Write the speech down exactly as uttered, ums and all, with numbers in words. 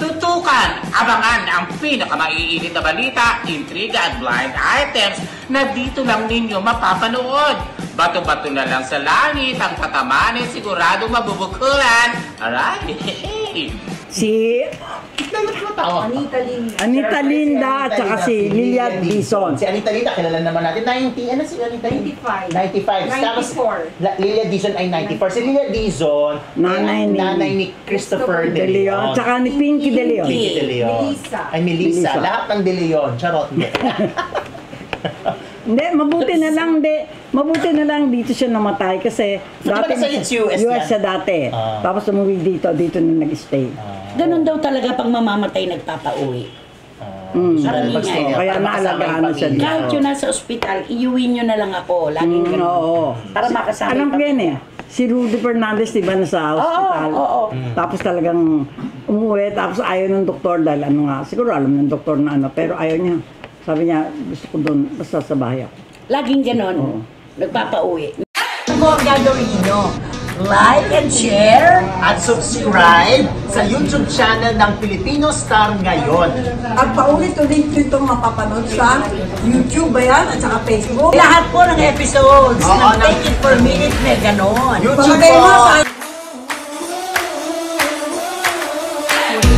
Tutukan, abangan ang pinakamaiinit na balita, intriga at blind items na dito lang ninyo mapapanood. Bato-bato na lang sa langit, ang tatamanin siguradong mabubukulan. Aray! Si Anita Linda. Anita Linda at saka si Lilia Dizon. Si Anita Linda, kilala naman natin. ninety, ano si Anita Linda? ninety-five. ninety-five. ninety-four. La- Lilia Dizon ay ninety-four. Si Lilia Dizon, Nanay ni- nanay ni Christopher De De Leon. Leon. Tsaka ni Pinky De Leon. Pinky De Leon. Melissa. Ay, Melissa. Melissa. Lahat ng De Leon. Charot. Hindi, mabuti na lang, hindi. Mabuti na lang dito siya namatay kasi So, diba nasa U S yan? siya dati. Ah. Tapos umuwi dito, dito na nag-stay. Ganun daw talaga pag mamamatay nagpapauwi. Mm. Sabi nga eh. Kaya naalagaan na siya dito. Kahit yun nasa ospital, iuwi nyo na lang ako. Laging Mm, ganun. oo. Para makasama Alam ko yung yan eh. Si Rudy Fernandez, di ba, nasa hospital? oo, oo. Tapos talagang umuwi, tapos ayaw ng doktor dahil ano nga, siguro alam ng doktor na ano, pero ayaw niya. Sabi niya, gusto ko doon, basta sa bahay ako. Laging ganun. Oo. Nagpapauwi. Ano mo ang gagawin nyo? Like and share At subscribe sa YouTube channel ng Filipino Star Ngayon. At paulit-ulit nyo itong mapapanood sa YouTube ba yan at saka Facebook. lahat po ng episodes Oo, ng ng- Take It For Minute na ganon. YouTube Pagkay mo po. sa